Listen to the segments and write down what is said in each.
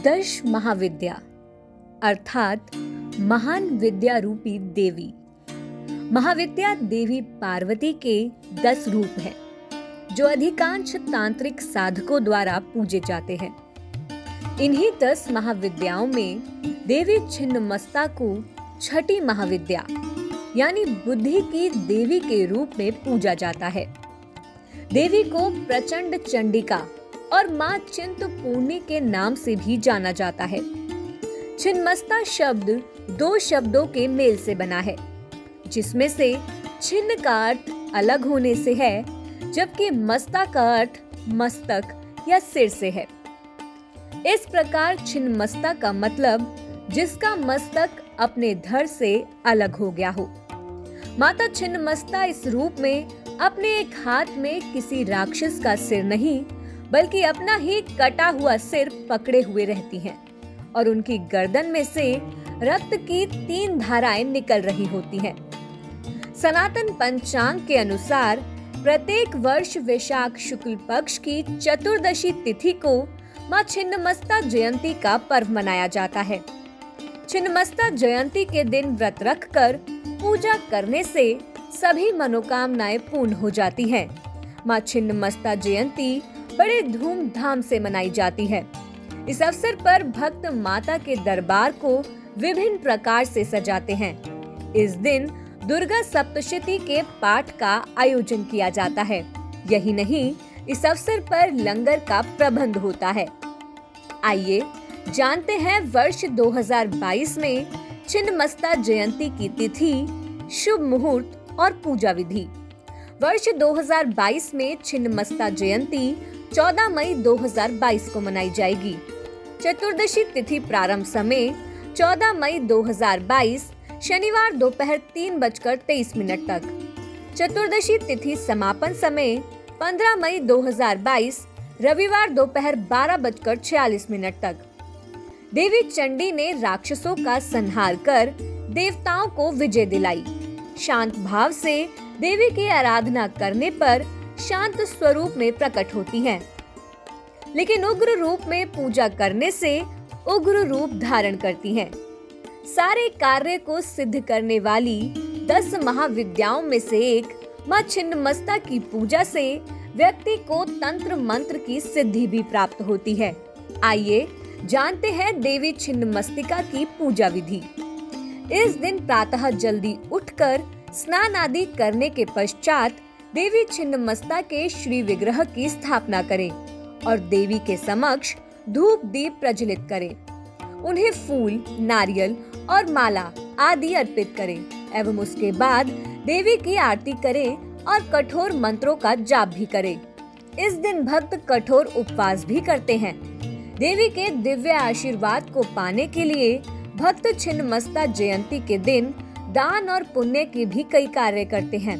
दश महाविद्या अर्थात महान विद्या रूपी देवी। महाविद्या देवी पार्वती के 10 रूप हैं, जो अधिकांश तांत्रिक साधकों द्वारा पूजे जाते हैं। इन्हीं 10 महाविद्याओं में देवी छिन्नमस्ता को छठी महाविद्या यानी बुद्धि की देवी के रूप में पूजा जाता है। देवी को प्रचंड चंडिका और मां चिंतपूर्णी के नाम से भी जाना जाता है। छिन्नमस्ता शब्द 2 शब्दों के मेल से बना है, जिसमें से छिन्न का अर्थ अलग होने से है, जबकि मस्ता का अर्थ मस्तक या सिर से है। इस प्रकार छिन्नमस्ता का मतलब जिसका मस्तक अपने धड़ से अलग हो गया हो। माता छिन्नमस्ता इस रूप में अपने एक हाथ में किसी राक्षस का सिर नहीं, बल्कि अपना ही कटा हुआ सिर पकड़े हुए रहती हैं और उनकी गर्दन में से रक्त की 3 धाराएं निकल रही होती हैं। सनातन पंचांग के अनुसार प्रत्येक वर्ष वैशाख शुक्ल पक्ष की चतुर्दशी तिथि को मां छिन्नमस्ता जयंती का पर्व मनाया जाता है। छिन्नमस्ता जयंती के दिन व्रत रखकर पूजा करने से सभी मनोकामनाएं पूर्ण हो जाती हैं। मां छिन्नमस्ता जयंती बड़े धूमधाम से मनाई जाती है। इस अवसर पर भक्त माता के दरबार को विभिन्न प्रकार से सजाते हैं। इस दिन दुर्गा सप्तशती के पाठ का आयोजन किया जाता है। यही नहीं, इस अवसर पर लंगर का प्रबंध होता है। आइए जानते हैं वर्ष 2022 में छिन्नमस्ता जयंती की तिथि, शुभ मुहूर्त और पूजा विधि। वर्ष 2022 में छिन्नमस्ता जयंती 14 मई 2022 को मनाई जाएगी। चतुर्दशी तिथि प्रारंभ समय 14 मई 2022 शनिवार दोपहर 3:23 तक। चतुर्दशी तिथि समापन समय 15 मई 2022 रविवार दोपहर 12:46 तक। देवी चंडी ने राक्षसों का संहार कर देवताओं को विजय दिलाई। शांत भाव से देवी की आराधना करने पर शांत स्वरूप में प्रकट होती हैं, लेकिन उग्र रूप में पूजा करने से उग्र रूप धारण करती हैं। सारे कार्य को सिद्ध करने वाली 10 महाविद्याओं में से एक मां छिन्नमस्ता की पूजा से व्यक्ति को तंत्र मंत्र की सिद्धि भी प्राप्त होती है। आइए जानते हैं देवी छिन्नमस्तिका की पूजा विधि। इस दिन प्रातः जल्दी उठकर स्नान आदि करने के पश्चात देवी छिन्नमस्ता के श्री विग्रह की स्थापना करें और देवी के समक्ष धूप दीप प्रज्वलित करें। उन्हें फूल, नारियल और माला आदि अर्पित करें एवं उसके बाद देवी की आरती करें और कठोर मंत्रों का जाप भी करें। इस दिन भक्त कठोर उपवास भी करते हैं। देवी के दिव्य आशीर्वाद को पाने के लिए भक्त छिन्नमस्ता जयंती के दिन दान और पुण्य के भी कई कार्य करते हैं।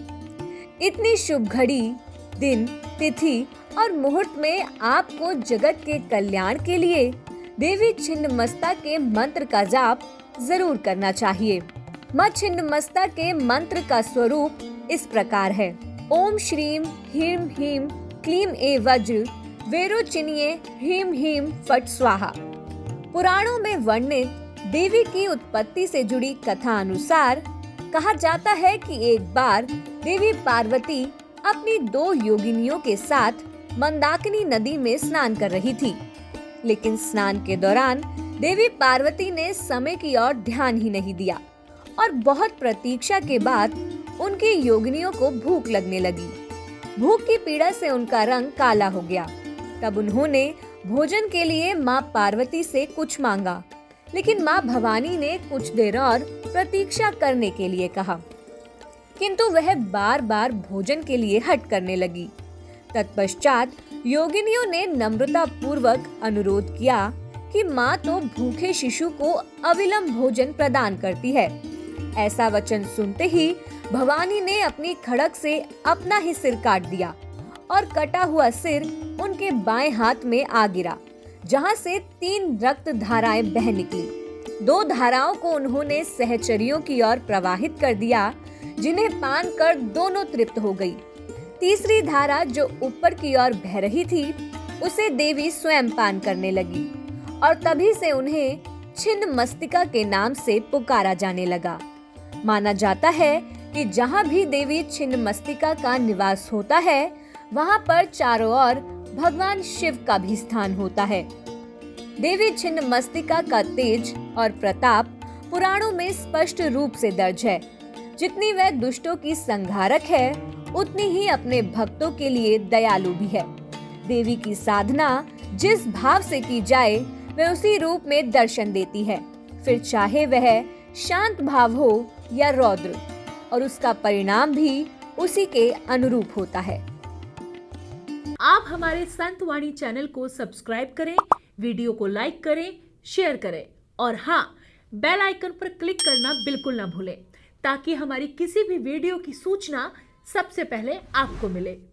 इतनी शुभ घड़ी, दिन, तिथि और मुहूर्त में आपको जगत के कल्याण के लिए देवी छिन्नमस्ता के मंत्र का जाप जरूर करना चाहिए। मां छिन्नमस्ता के मंत्र का स्वरूप इस प्रकार है। ओम श्रीम ह्रीं ह्रीं क्लीं ए वज्र वेरोचिनिये ह्रीं ह्रीं फट स्वाहा। पुराणों में वर्णित देवी की उत्पत्ति से जुड़ी कथा अनुसार कहा जाता है कि एक बार देवी पार्वती अपनी 2 योगिनियों के साथ मंदाकिनी नदी में स्नान कर रही थी, लेकिन स्नान के दौरान देवी पार्वती ने समय की ओर ध्यान ही नहीं दिया और बहुत प्रतीक्षा के बाद उनकी योगिनियों को भूख लगने लगी। भूख की पीड़ा से उनका रंग काला हो गया। तब उन्होंने भोजन के लिए मां पार्वती से कुछ मांगा, लेकिन मां भवानी ने कुछ देर और प्रतीक्षा करने के लिए कहा, किंतु वह बार बार भोजन के लिए हट करने लगी। तत्पश्चात योगिनियों ने नम्रता पूर्वक अनुरोध किया कि मां तो भूखे शिशु को अविलंब भोजन प्रदान करती है। ऐसा वचन सुनते ही भवानी ने अपनी खड़ग से अपना ही सिर काट दिया और कटा हुआ सिर उनके बाएं हाथ में आ गिरा, जहां से 3 रक्त धाराएं बह निकली। 2 धाराओं को उन्होंने सहचरियों की ओर प्रवाहित कर दिया, जिन्हें पान कर दोनों तृप्त हो गई। तीसरी धारा जो ऊपर की ओर बह रही थी, उसे देवी स्वयं पान करने लगी और तभी से उन्हें छिन्नमस्तिका के नाम से पुकारा जाने लगा। माना जाता है कि जहाँ भी देवी छिन्नमस्तिका का निवास होता है वहाँ पर चारों ओर भगवान शिव का भी स्थान होता है। देवी छिन्नमस्तिका का तेज और प्रताप पुराणों में स्पष्ट रूप से दर्ज है। जितनी वह दुष्टों की संहारक है, उतनी ही अपने भक्तों के लिए दयालु भी है। देवी की साधना जिस भाव से की जाए वह उसी रूप में दर्शन देती है, फिर चाहे वह शांत भाव हो या रौद्र, और उसका परिणाम भी उसी के अनुरूप होता है। आप हमारे संत वाणी चैनल को सब्सक्राइब करें, वीडियो को लाइक करें, शेयर करें और हाँ, बेल आइकन पर क्लिक करना बिल्कुल ना भूलें ताकि हमारी किसी भी वीडियो की सूचना सबसे पहले आपको मिले।